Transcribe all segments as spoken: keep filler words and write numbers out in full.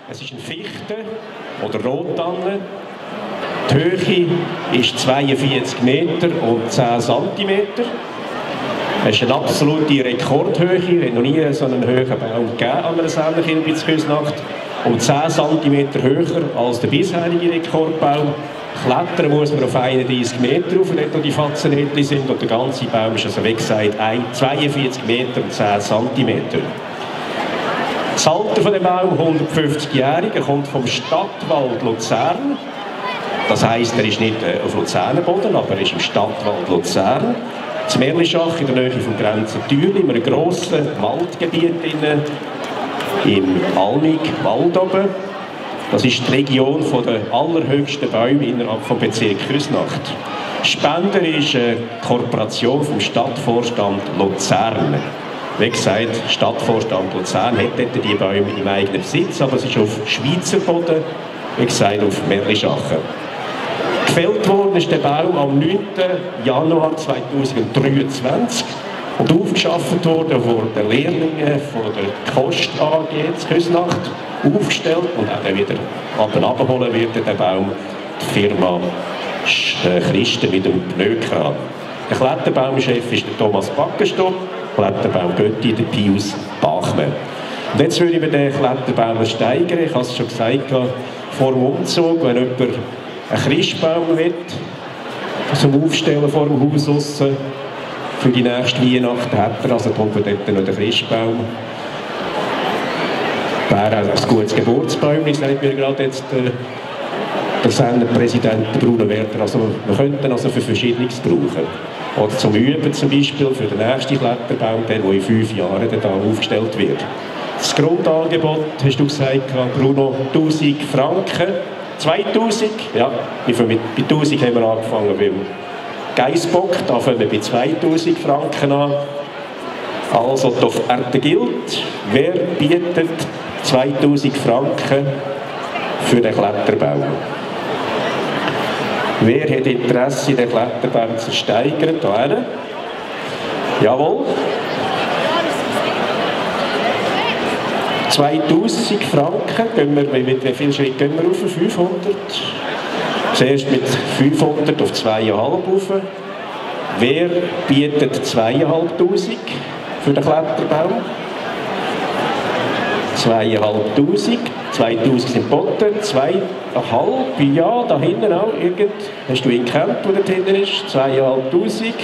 Es ist eine Fichte oder Rottanne. Die Höhe ist zweiundvierzig Meter und zehn Zentimeter. Es ist eine absolute Rekordhöhe. Es hat noch nie so einen hohen Baum gegeben an einer Senderkirchbitz-Küsnacht. Um zehn Zentimeter höher als der bisherige Rekordbaum. Klettern muss man auf einunddreißig Meter rauf, nicht nur die Fatzenrädchen sind. Und der ganze Baum ist, also wie gesagt, zweiundvierzig Meter und zehn Zentimeter. Das Alter von dem Baum, hundertfünfzigjährig, er kommt vom Stadtwald Luzern. Das heisst, er ist nicht auf Luzerner Boden, aber er ist im Stadtwald Luzern. Zum Merlischach in der Nähe vom Grenzen-Thürli, in einem grossen Waldgebiet innen, im Almig-Wald oben. Das ist die Region der allerhöchsten Bäume innerhalb des Bezirks Küsnacht. Spender ist eine Kooperation vom Stadtvorstand Luzern. Wie gesagt, Stadtvorstand Luzern hat dort die Bäume im eigenen Besitz, aber es ist auf Schweizer Boden, wie gesagt, auf Merlischachen. Gefällt worden ist der Baum am neunten Januar zweitausenddreiundzwanzig und aufgeschafft worden von den Lehrlingen von der Kost A G in Küsnacht, aufgestellt und auch dann wieder abholen wird der Baum die Firma Christen mit dem Pnökran. Der Kletterbaumchef ist der Thomas Backenstock, Kletterbaum-Götti der Pius Bachmann. Und jetzt würde ich mir den Kletterbaum steigern. Ich habe es schon gesagt, vor dem Umzug, wenn jemand einen Christbaum will, zum Aufstellen vor dem Haus aussen, für die nächste Weihnacht hat er, also kommt dort noch der Christbaum. Wäre auch ein gutes Geburtsbaum, sagt mir gerade jetzt äh, der Senderpräsident Bruno Werder. Also wir könnten also für Verschiedenes brauchen. Oder zum Üben zum Beispiel für den nächsten Kletterbaum, der, der in fünf Jahren dann aufgestellt wird. Das Grundangebot, hast du gesagt, Bruno, tausend Franken. zweitausend, ja, mit, bei tausend haben wir angefangen, weil Geissbock, da fangen wir bei zweitausend Franken an. Also die Offerte gilt, wer bietet zweitausend Franken für den Kletterbaum? Wer hat Interesse, den Kletterbaum zu steigern? Da einer. Jawohl. zweitausend Franken, gehen wir, mit wie viel Schritt gehen wir rauf? fünfhundert. Zuerst mit fünfhundert auf zweitausendfünfhundert rauf. Wer bietet zweitausendfünfhundert für den Kletterbaum? zweitausendfünfhundert. zweitausend sind geboten. zweitausendfünfhundert. Ja, da hinten auch. Irgend. Hast du ihn gekannt, wo da hinten ist? zweitausendfünfhundert.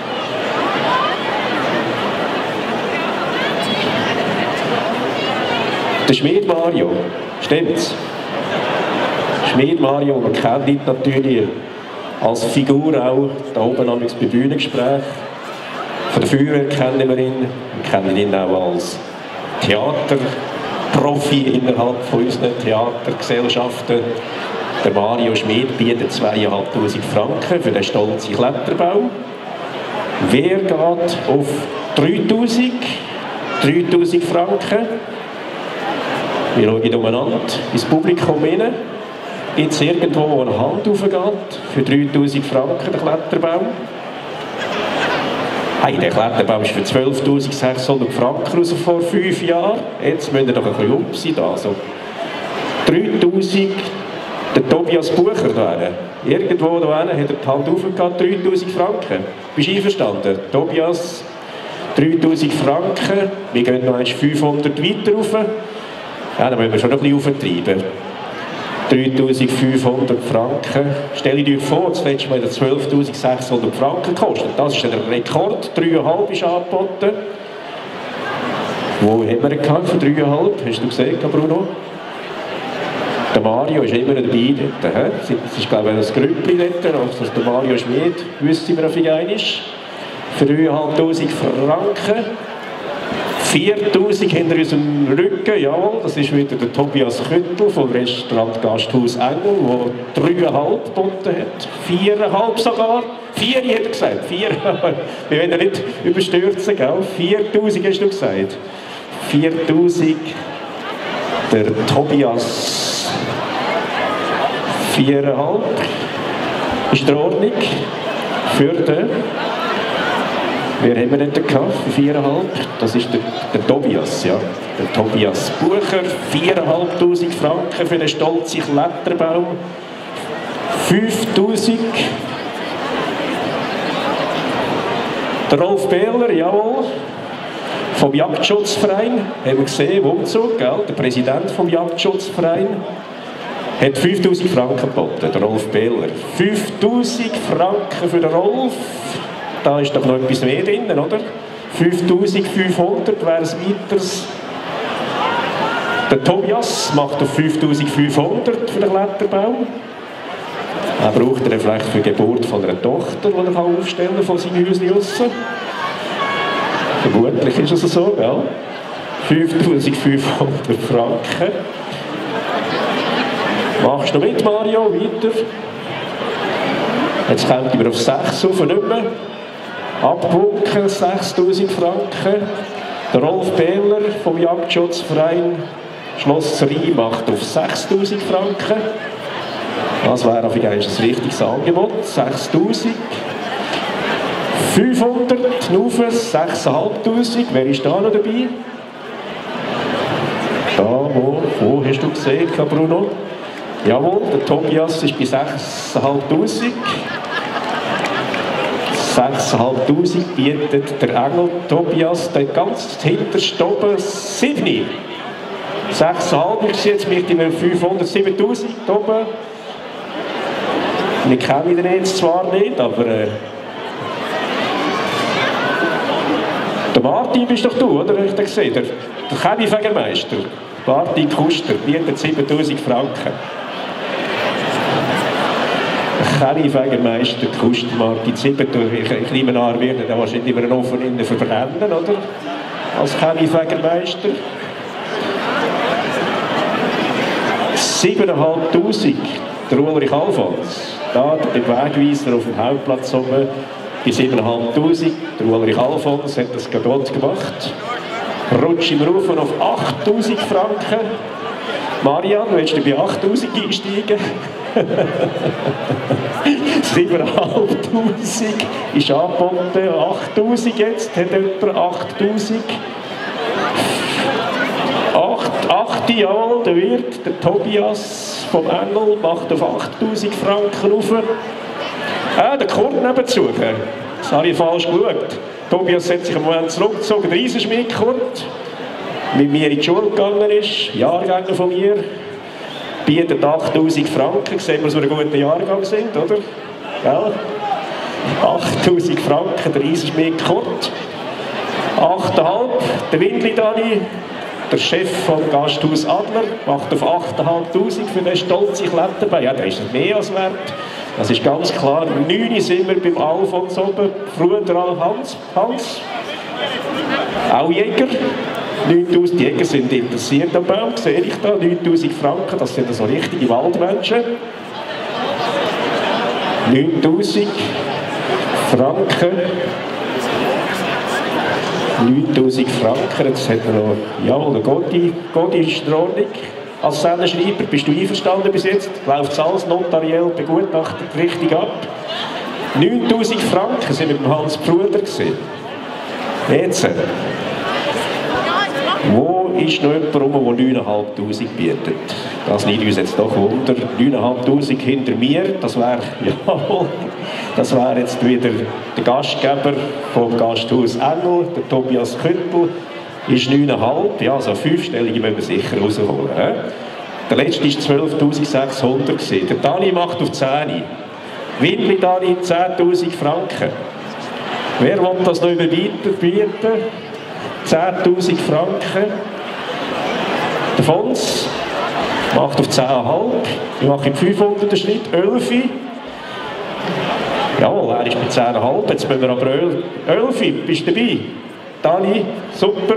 Der Schmied Mario, stimmt's? Schmied Mario, man kennt ihn natürlich als Figur auch, da oben am bei Bühnengespräch. Von der Führer kennen wir ihn, wir kennen ihn auch als Theaterprofi innerhalb von unseren Theatergesellschaften. Der Mario Schmied bietet zweitausendfünfhundert Franken für den stolzen Kletterbaum. Wer geht auf dreitausend? dreitausend Franken. Wir schauen umeinander ins Publikum hinein. Gibt es irgendwo, wo eine Hand aufgeht für dreitausend Franken, der Kletterbaum? Hey, der Kletterbaum ist für zwölftausendsechshundert Franken raus vor fünf Jahren. Jetzt müssen wir doch ein bisschen um sein. Also dreitausend, der Tobias Bucher da irgendwo da hat er die Hand aufgegangen, dreitausend Franken. Bist du einverstanden? Tobias, dreitausend Franken. Wir gehen noch fünfhundert weiter rauf. Ja, dann müssen wir schon noch ein bisschen auftreiben. dreitausendfünfhundert Franken. Stell dir vor, das letzte Mal hat zwölftausendsechshundert Franken gekostet. Das ist der Rekord. drei Komma fünf ist angeboten. Wo hat man ihn gehabt für drei Komma fünf? Hast du gesehen, Bruno? Der Mario ist immer dabei dort. Das ist, glaube ich, ein Grüppli dort. Also der Mario Schmied, wissen wir, wie ein ist. Für dreitausendfünfhundert Franken. viertausend hinter unserem Rücken, jawohl, das ist wieder der Tobias Küttel vom Restaurant Gasthaus Engel, der drei Komma fünf geboten hat. vier Komma fünf sogar. vier hat er gesagt. vier. Wir wollen ja nicht überstürzen, gell? viertausend hast du gesagt. viertausend. Der Tobias. vier Komma fünf. Ist der Ordnung? Für den. Wer haben wir denn gehabt? Für viereinhalb? Das ist der, der Tobias, ja. Der Tobias Bucher, viertausendfünfhundert Franken für den stolzen Kletterbaum. fünftausend. Der Rolf Behler, jawohl. Vom Jagdschutzverein, haben wir gesehen, im Umzug, gell? Der Präsident vom Jagdschutzverein hat fünftausend Franken geboten, der Rolf Behler. fünftausend Franken für den Rolf. Da ist doch noch etwas mehr drin, oder? fünftausendfünfhundert wäre es weiteres. Der Tobias macht auf fünftausendfünfhundert für den Kletterbaum. Er braucht er vielleicht für die Geburt von einer Tochter, die er aufstellen kann von seinem Häuschen draussen. Vermutlich ist es so, gell? fünftausendfünfhundert Franken. Machst du mit, Mario? Weiter. Jetzt kommt wir auf sechs rauf, nicht mehr. Abwunken, sechstausend Franken. Der Rolf Behler vom Jagdschutzverein Schloss Rhein macht auf sechstausend Franken. Das wäre auf jeden Fall ein richtiges Angebot. sechstausend. fünfhundert, Nufe, sechstausendfünfhundert. Wer ist da noch dabei? Da, wo, wo hast du gesehen, Bruno? Jawohl, der Tobias ist bei sechstausendfünfhundert. sechstausendfünfhundert bietet der Engel Tobias, der ganz hinterste oben, sieben. sechstausendfünfhundert ist jetzt mit dem fünfhundert, siebentausend oben. Ich kenne ihn jetzt zwar nicht, aber äh, der Martin bist doch du, oder? Habe ich den gesehen? Der, der Chemiefegermeister, Martin Kuster, bietet siebentausend Franken. Chemiefegermeister Kuster, Martin siebentausend. Ich, ich nehme an, er wird dann wahrscheinlich immer einen Ofen innen verbrennen, oder? Als Chemiefegermeister. siebentausendfünfhundert, der Ulrich Alfons. Da, der Wegweiser auf dem Hauptplatz oben, bei siebentausendfünfhundert. Der Ulrich Alfons hat das gerade gut gemacht. Rutscht im Rufen auf achttausend Franken. Marian, willst du bei achttausend einsteigen? siebentausendfünfhundert ist angeboten, achttausend jetzt, hat jemand achttausend. acht, jawohl, der Wirt, der Tobias vom Engel, macht auf achttausend Franken rauf. Ah, der Kurt nebenzu. Das habe ich falsch geschaut. Tobias hat sich im Moment zurückgezogen, der Eisenschmied Kurt, mit mir in die Schule gegangen ist, Jahrgänger von mir, bietet achttausend Franken. Sehen wir, dass wir ein guter Jahrgang sind, oder? Ja. achttausend Franken, der Eisenschmied Kurt. acht Komma fünf, der Windli Dani. Der Chef vom Gasthaus Adler macht auf achttausendfünfhundert für den stolzen Kletterbein. Ja, der ist mehr als wert. Das ist ganz klar. neun sind wir beim Alfons oben. Früher Hans. Hans. Auch Jäger. neuntausend Jäger sind interessiert am Baum. Sehe ich da. neuntausend Franken. Das sind so richtige Waldmenschen. neuntausend Franken. neuntausend Franken, jetzt hat er noch, jawohl, der Gotti, Gotti ist in Ordnung. Als Szenenschreiber, bist du einverstanden bis jetzt? Läuft es alles notariell begutachtet richtig ab? neuntausend Franken sind mit dem Hans Bruder gesehen. Jetzt, wo ist noch jemand rum, der neuntausendfünfhundert bietet? Das liegt uns jetzt doch unter. neuntausendfünfhundert hinter mir, das wäre, jawohl, das wäre jetzt wieder der Gastgeber vom Gasthaus Engel, der Tobias Küppel, ist neuntausendfünfhundert, ja, also fünfstellige müssen wir sicher rausholen. He? Der letzte war zwölftausendsechshundert. Der Dani macht auf zehn. Windli Dani, zehntausend Franken. Wer will das noch weiter bieten? zehntausend Franken. Der Fons macht auf zehn Komma fünf. Ich mache im fünfhundert Schnitt elf. Jawohl, er ist bei zehn Komma fünf. Jetzt müssen wir aber elf. Bist du dabei? Dani, super.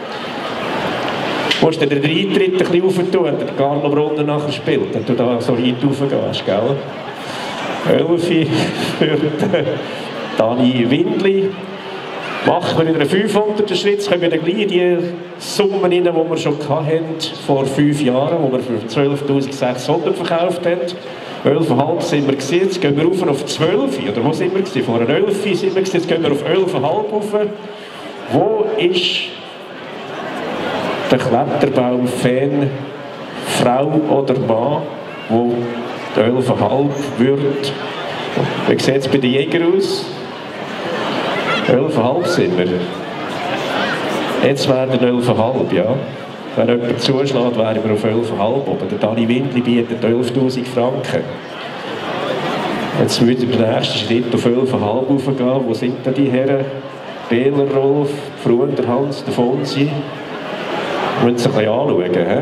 Du musst den Eintritt ein bisschen raufentun, wenn der Carlo Brunner nachher spielt, wenn du da so weit raufgehst, gell? elf für den Dani Windli. Machen wir wieder einen fünfhundert Schritt, kommen wir dann gleich die Summen rein, die wir schon hatten, vor fünf Jahren, die wir für zwölftausendsechshundert verkauft haben. elf Komma fünf sind wir gewesen, jetzt gehen wir rauf auf zwölf, oder wo sind wir gewesen? Vor elf sind wir gewesen, jetzt gehen wir auf elf Komma fünf rauf. Wo ist der Kletterbaum-Fan, Frau oder Mann, wo die elf Komma fünf wird? Wie sieht es bei den Jägern aus? elf Komma fünf sind wir. Jetzt werden elf Komma fünf, ja. Wenn jemand zuschlägt, wären wir auf elf Komma fünf. Aber der Dani Windli bietet elftausend Franken. Jetzt würde der nächste Schritt auf elf Komma fünf raufgehen. Wo sind denn die Herren? Behler Rolf, Fruender Hans, der Fonsi. Wir müssen es ein bisschen anschauen. He?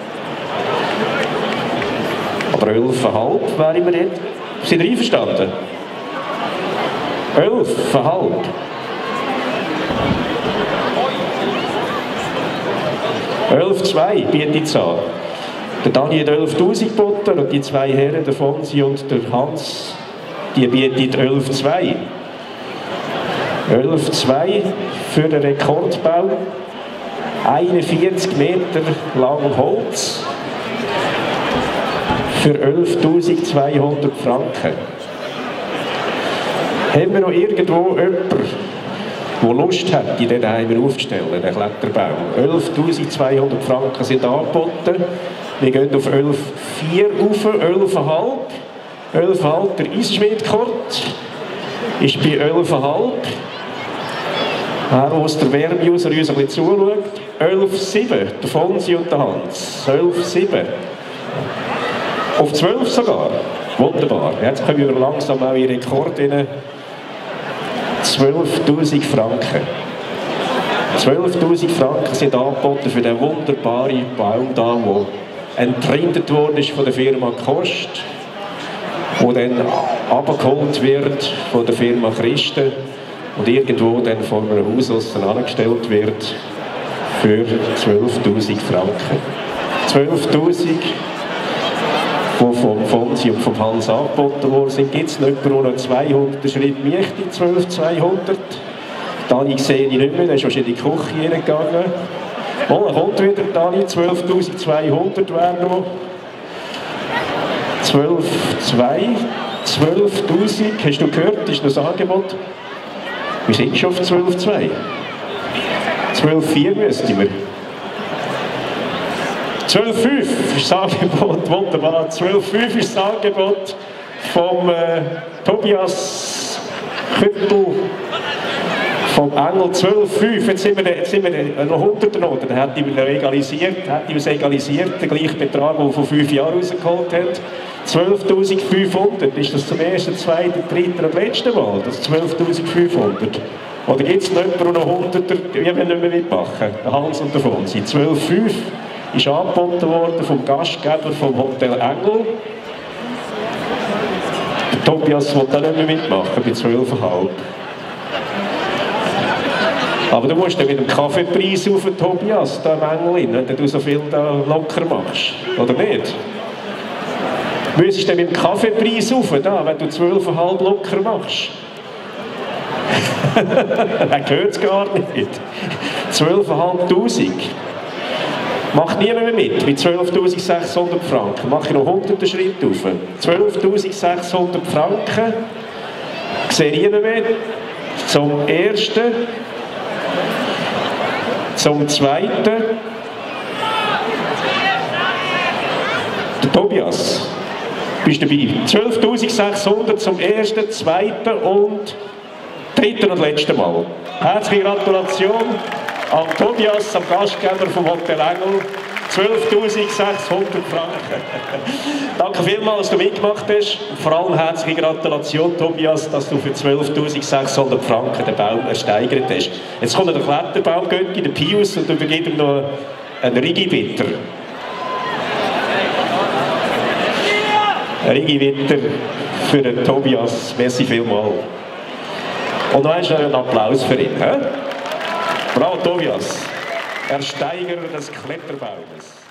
Aber elf Komma fünf wären wir jetzt. Sind ihr einverstanden? elf Komma fünf. elf Komma zwei bietet es an. Der Dani hat elftausend geboten und die zwei Herren, der Fonsi und der Hans, die bieten elf Komma zwei. elf Komma zwei für den Rekordbau. einundvierzig Meter lang Holz. Für elftausendzweihundert Franken. Haben wir noch irgendwo jemanden, der Lust hat, die den daheim aufzustellen, den Kletterbaum? elftausendzweihundert Franken sind angeboten. Wir gehen auf elf Komma vier rauf, elf Komma fünf. elf Komma fünf, der Eisschmied-Kurt ist bei elf Komma fünf. Er, wo der Wärme-User uns ein bisschen zuschaut. elf Komma sieben, der Fonsi und der Hans. elf Komma sieben. Auf zwölf sogar. Wunderbar. Jetzt kommen wir langsam auch in den Rekord rein. zwölftausend Franken. zwölftausend Franken sind angeboten für den wunderbaren Baum da, der entrindet worden ist von der Firma Kost, der dann abgeholt wird von der Firma Christen und irgendwo dann vor einem Haus aussen angestellt wird für zwölftausend Franken. zwölftausend, die vom Fonsi und vom Hans angeboten worden sind. Gibt es noch jemanden, der noch zweihundert Schritt möchte, zwölftausendzweihundert? Dani sehe ich nicht mehr, der ist wahrscheinlich in die Küche hineingegangen. Oh, dann kommt wieder Dani, zwölftausendzweihundert wäre noch. zwölf Komma zwei, zwölftausend, hast du gehört, ist noch ein Angebot? Wir sind schon auf zwölf Komma zwei. zwölf Komma vier müssten wir. zwölf Komma fünf ist das Angebot, wunderbar. zwölf Komma fünf ist das Angebot vom äh, Tobias Küppel, vom Engel. zwölf Komma fünf, jetzt sind wir, jetzt sind wir noch hundert noch, dann hätte ich egalisiert, hätte ich es egalisiert, den gleichen Betrag, den er vor fünf Jahren rausgeholt hat. zwölftausendfünfhundert, ist das zum ersten, zweiten, dritten und letzten Mal, das zwölftausendfünfhundert. Oder gibt es noch jemanden, der noch hunderter, ich will nicht mehr mitmachen, der Hans und der Fonsi. zwölf Komma fünf ist angeboten worden vom Gastgeber vom Hotel Engel. Der Tobias will da nicht mehr mitmachen, bei zwölf Komma fünf. Aber du musst dann mit dem Kaffeepreis auf, Tobias, da im Engel, wenn du so viel da locker machst. Oder nicht? Du müsstest dann mit dem Kaffeepreis auf, da, wenn du zwölf Komma fünf locker machst. Er hört es gar nicht. zwölftausendfünfhundert. Macht niemand mehr mit, mit zwölftausendsechshundert Franken. Mache ich noch hundert Schritt auf. zwölftausendsechshundert Franken. Sehe niemand mehr. Zum ersten. Zum zweiten. Der Tobias. Bist du dabei? zwölftausendsechshundert zum ersten, zweiten und dritten und letzten Mal. Herzliche Gratulation an Tobias, am Gastgeber vom Hotel Engel. zwölftausendsechshundert Franken. Danke vielmals, dass du mitgemacht hast. Und vor allem herzliche Gratulation, Tobias, dass du für zwölftausendsechshundert Franken den Baum ersteigert hast. Jetzt kommt der Kletterbaumgötti, der Pius, und übergibt ihm noch einen Rigi-Witter. Ein Rigi-Witter für den Tobias. Merci vielmals. Und noch einen Applaus für ihn. He? Bravo, Tobias, Ersteigerer des Kletterbaumes.